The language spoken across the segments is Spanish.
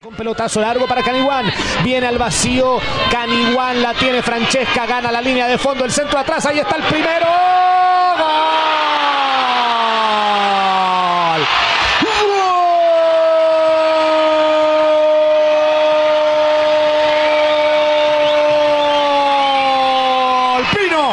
Con pelotazo largo para Caniguán, viene al vacío, Caniguán la tiene Francesca, gana la línea de fondo, el centro atrás, ahí está el primero, ¡gol! ¡Gol! ¡Pino!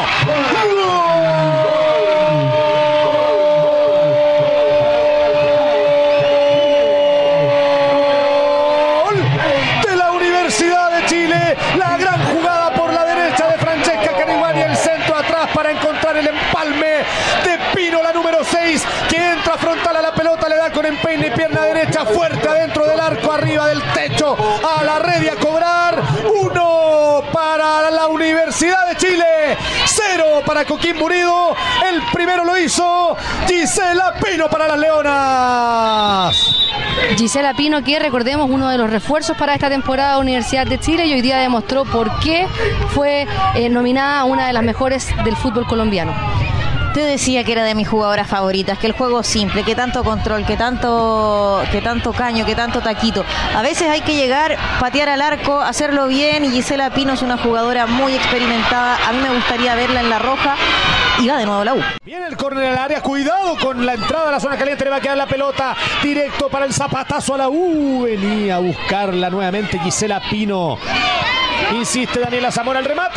La gran jugada por la derecha de Francesca Caniguán y el centro atrás para encontrar el empalme de Pino, la número 6, que entra frontal a la pelota, le da con empeine y pierna derecha fuerte adentro del arco, arriba del techo, a la red y a cobrar. 1 para la Universidad de Chile, 0 para Coquimbo Unido. El primero lo hizo Gisela Pino para las Leonas. Gisela Pino, que recordemos uno de los refuerzos para esta temporada de Universidad de Chile, y hoy día demostró por qué fue nominada a una de las mejores del fútbol colombiano. Te decía que era de mis jugadoras favoritas, que el juego simple, que tanto control, que tanto caño, que tanto taquito. A veces hay que llegar, patear al arco, hacerlo bien, y Gisela Pino es una jugadora muy experimentada. A mí me gustaría verla en la roja. Y va de nuevo la U. Viene el córner al área, cuidado con la entrada a la zona caliente, le va a quedar la pelota directo para el zapatazo a la U. Venía a buscarla nuevamente Gisela Pino. Insiste Daniela Zamora, el remate.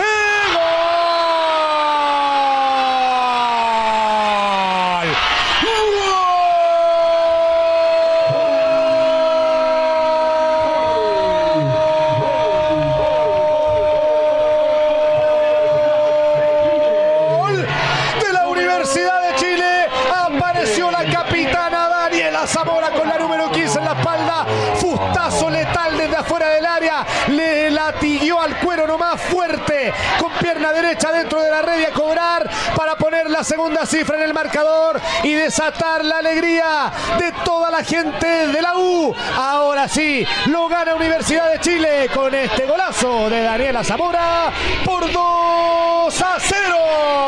Apareció la capitana Daniela Zamora con la número 15 en la espalda. Fustazo letal desde afuera del área. Le latiguió al cuero nomás fuerte con pierna derecha dentro de la red y a cobrar para poner la segunda cifra en el marcador y desatar la alegría de toda la gente de la U. Ahora sí, lo gana Universidad de Chile con este golazo de Daniela Zamora por 2-0.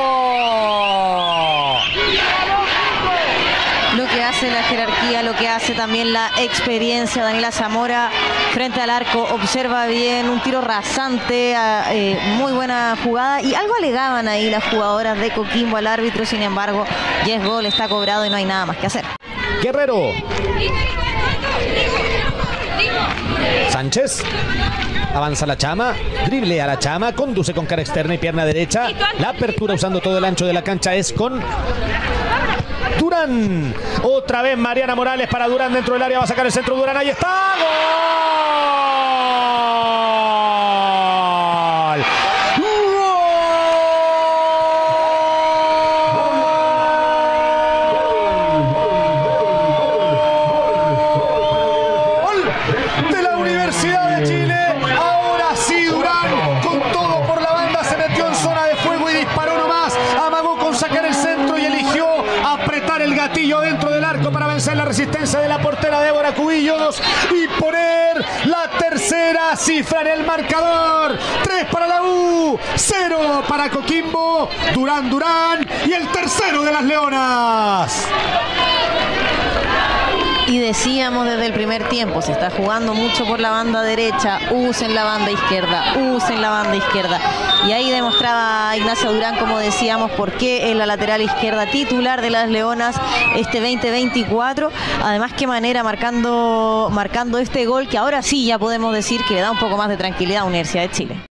Lo que hace la jerarquía, lo que hace también la experiencia. Daniela Zamora frente al arco, observa bien, un tiro rasante, muy buena jugada, y algo alegaban ahí las jugadoras de Coquimbo al árbitro. Sin embargo, ya es gol, está cobrado y no hay nada más que hacer. Guerrero. Sánchez. Avanza la Chama, drible a la Chama, conduce con cara externa y pierna derecha. La apertura usando todo el ancho de la cancha es con Durán. Otra vez Mariana Morales para Durán dentro del área. Va a sacar el centro Durán. Ahí está. ¡Gol! ¡Gol! De la Universidad de Chile. Ahora sí Durán con todo por la banda. Se metió en zona de fuego y disparó nomás. Amagó con sacar el centro y eligió apretar el gatillo dentro del arco para vencer la resistencia de la portera Débora Cubillos y poner la tercera cifra en el marcador. 3 para la U, 0 para Coquimbo. Durán y el tercero de las Leonas. Y decíamos desde el primer tiempo, se está jugando mucho por la banda derecha, usen la banda izquierda, usen la banda izquierda. Y ahí demostraba Ignacia Durán, como decíamos, por qué es la lateral izquierda titular de las Leonas este 2024. Además, qué manera marcando este gol, que ahora sí ya podemos decir que le da un poco más de tranquilidad a Universidad de Chile.